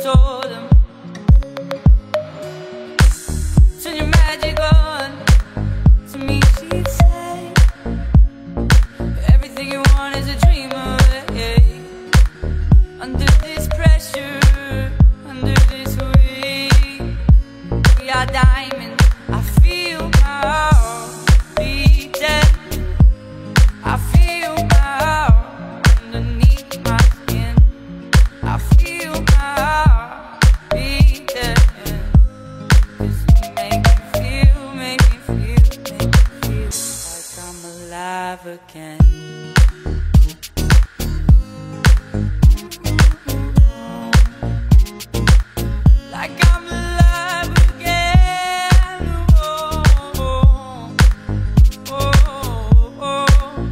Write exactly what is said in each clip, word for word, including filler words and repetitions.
told him, turn your magic on. To me she'd say, everything you want is a dream away. Under this pressure, under this weight, we are diamonds. I feel my heart beating. I feel my heart underneath my skin. I feel my heart beating. 'Cause you make me feel, make me feel, make me feel like I'm alive again. Like I'm alive again. Oh, oh, oh, oh.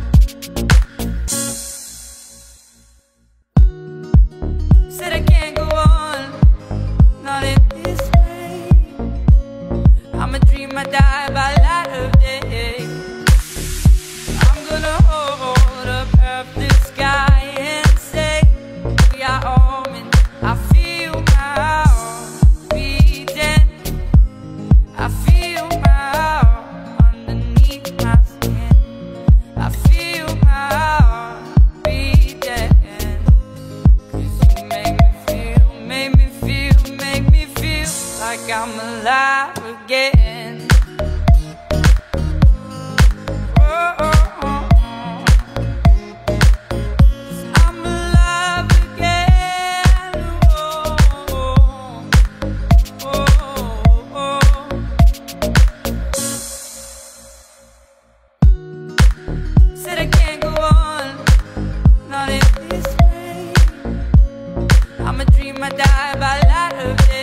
Said I can't go on, not in this way. I'm a dream, I die by light of day. I'm gonna hold up half the sky and say, we are all meant. I feel my heart beating. I feel my heart underneath my skin. I feel my heart beating. 'Cause you make me feel, make me feel, make me feel like I'm alive again. Oh, oh, oh, oh. 'Cause I'm alive again. Oh, oh, oh, oh. Said I can't go on, not in this way. I'm a dream, I die by light of day.